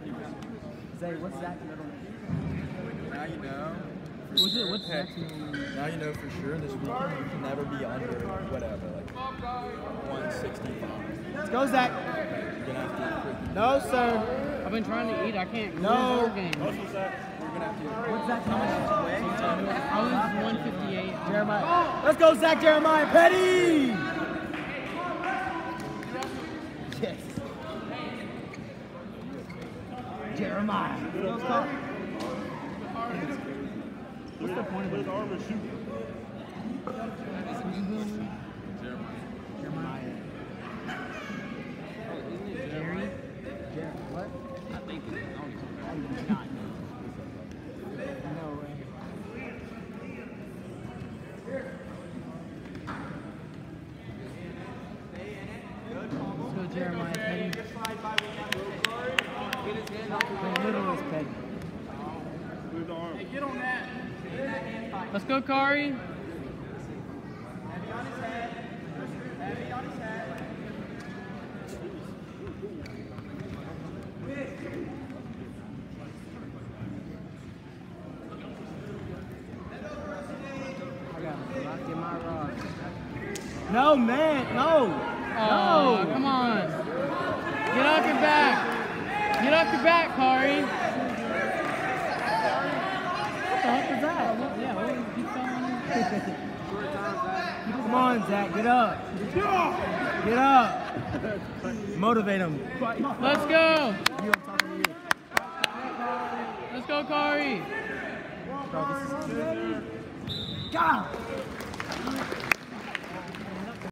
Zay, what's Zach's middle name? Now you know. What's Zach's middle name? Now you know for sure this weekend you can never be under whatever, like 165. Let's go, Zach. You're gonna have to. No, sir. I've been trying to eat. I can't. No. Game. You're gonna have to. What's Zach? How much did you weigh? I was 158. Jeremiah. Let's go, Zach. Jeremiah Petty. Yes. Jeremiah. Let's go. What's the point of it? arm and shoot. Jeremiah. Jerry? What? I think it is. I do not know. No way. Let's go, Jeremiah Petty. The littlest Petty. With the arm. Let's go, Kari. No, man, no. Oh, come on. Get off your back. Get off your back, Kari. What the heck is that? Yeah, what was he telling Come on, Zach, get up. Get up. Motivate him. Let's go. I'm talking to you. Let's go, Kari. Bro, this is... God!